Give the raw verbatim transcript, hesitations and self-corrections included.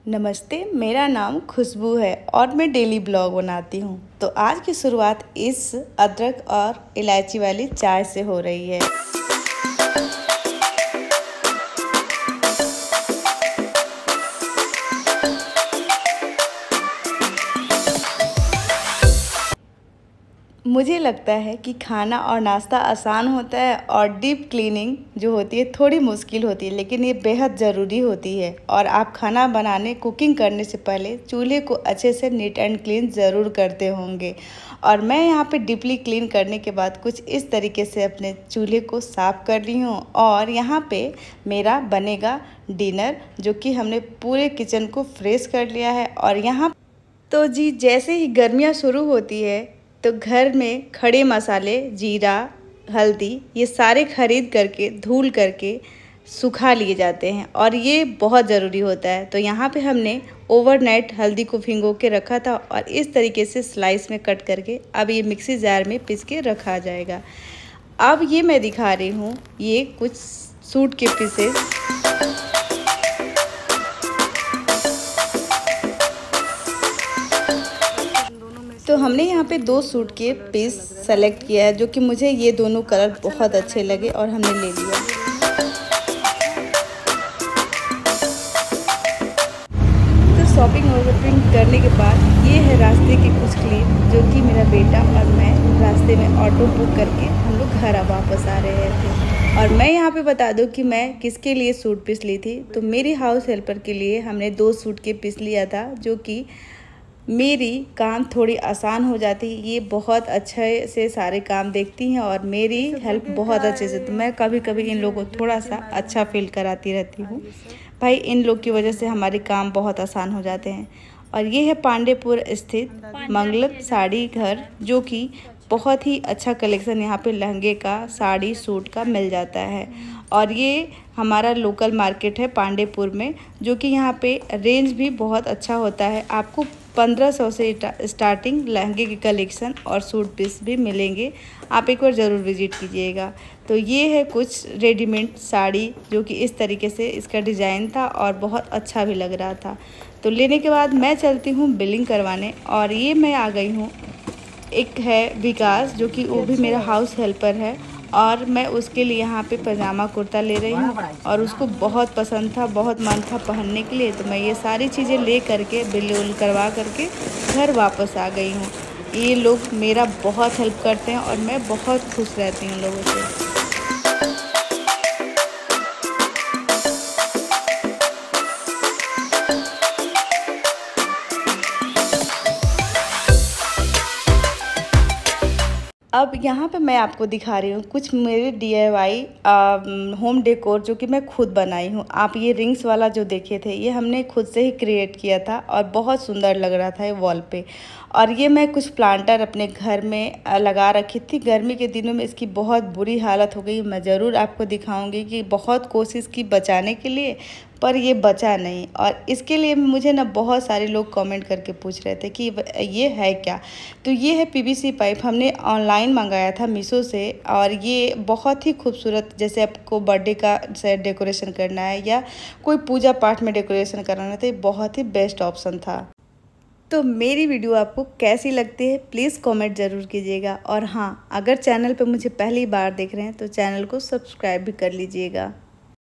नमस्ते, मेरा नाम खुशबू है और मैं डेली ब्लॉग बनाती हूँ। तो आज की शुरुआत इस अदरक और इलायची वाली चाय से हो रही है। मुझे लगता है कि खाना और नाश्ता आसान होता है और डीप क्लीनिंग जो होती है थोड़ी मुश्किल होती है, लेकिन ये बेहद ज़रूरी होती है। और आप खाना बनाने कुकिंग करने से पहले चूल्हे को अच्छे से नीट एंड क्लीन ज़रूर करते होंगे। और मैं यहाँ पे डीपली क्लीन करने के बाद कुछ इस तरीके से अपने चूल्हे को साफ़ कर ली हूँ। और यहाँ पे मेरा बनेगा डिनर, जो कि हमने पूरे किचन को फ्रेश कर लिया है। और यहाँ तो जी जैसे ही गर्मियाँ शुरू होती है तो घर में खड़े मसाले, जीरा, हल्दी, ये सारे खरीद करके धुल करके सुखा लिए जाते हैं और ये बहुत ज़रूरी होता है। तो यहाँ पे हमने ओवरनाइट हल्दी को भिगो के रखा था और इस तरीके से स्लाइस में कट करके अब ये मिक्सी जार में पीस के रखा जाएगा। अब ये मैं दिखा रही हूँ ये कुछ सूट के पीसेस। तो हमने यहाँ पे दो सूट के पीस सेलेक्ट किया है, जो कि मुझे ये दोनों कलर बहुत अच्छे लगे और हमने ले लिया। तो शॉपिंग वॉपिंग करने के बाद ये है रास्ते के कुछ क्लिप, जो कि मेरा बेटा और मैं रास्ते में ऑटो बुक करके हम लोग घर वापस आ रहे थे। और मैं यहाँ पे बता दूँ कि मैं किसके लिए सूट पीस ली थी। तो मेरी हाउस हेल्पर के लिए हमने दो सूट के पीस लिया था, जो कि मेरी काम थोड़ी आसान हो जाती है। ये बहुत अच्छे से सारे काम देखती हैं और मेरी हेल्प बहुत अच्छे से। तो मैं कभी कभी इन लोगों को थोड़ा सा अच्छा फील कराती रहती हूँ। भाई इन लोग की वजह से हमारे काम बहुत आसान हो जाते हैं। और ये है पांडेपुर स्थित मंगलम साड़ी घर, जो कि बहुत ही अच्छा कलेक्शन यहाँ पे लहंगे का, साड़ी, सूट का मिल जाता है। और ये हमारा लोकल मार्केट है पांडेपुर में, जो कि यहाँ पे रेंज भी बहुत अच्छा होता है। आपको पंद्रह सौ से स्टार्टिंग लहंगे के कलेक्शन और सूट पीस भी मिलेंगे। आप एक बार ज़रूर विजिट कीजिएगा। तो ये है कुछ रेडीमेड साड़ी, जो कि इस तरीके से इसका डिज़ाइन था और बहुत अच्छा भी लग रहा था। तो लेने के बाद मैं चलती हूँ बिलिंग करवाने। और ये मैं आ गई हूँ, एक है विकास, जो कि वो भी मेरा हाउस हेल्पर है और मैं उसके लिए यहाँ पे पजामा कुर्ता ले रही हूँ। और उसको बहुत पसंद था, बहुत मन था पहनने के लिए। तो मैं ये सारी चीज़ें ले करके बिल उल करवा करके घर वापस आ गई हूँ। ये लोग मेरा बहुत हेल्प करते हैं और मैं बहुत खुश रहती हूँ लोगों से। अब यहाँ पे मैं आपको दिखा रही हूँ कुछ मेरे D I Y home decor, जो कि मैं खुद बनाई हूँ। आप ये रिंग्स वाला जो देखे थे, ये हमने खुद से ही क्रिएट किया था और बहुत सुंदर लग रहा था ये वॉल पे। और ये मैं कुछ प्लांटर अपने घर में लगा रखी थी। गर्मी के दिनों में इसकी बहुत बुरी हालत हो गई। मैं ज़रूर आपको दिखाऊंगी कि बहुत कोशिश की बचाने के लिए, पर ये बचा नहीं। और इसके लिए मुझे ना बहुत सारे लोग कमेंट करके पूछ रहे थे कि ये है क्या। तो ये है पी वी सी पाइप, हमने ऑनलाइन मंगाया था मीशो से। और ये बहुत ही खूबसूरत, जैसे आपको बर्थडे का से डेकोरेशन करना है या कोई पूजा पाठ में डेकोरेशन कराना है, तो ये बहुत ही बेस्ट ऑप्शन था। तो मेरी वीडियो आपको कैसी लगती है प्लीज़ कमेंट ज़रूर कीजिएगा। और हाँ, अगर चैनल पे मुझे पहली बार देख रहे हैं तो चैनल को सब्सक्राइब भी कर लीजिएगा।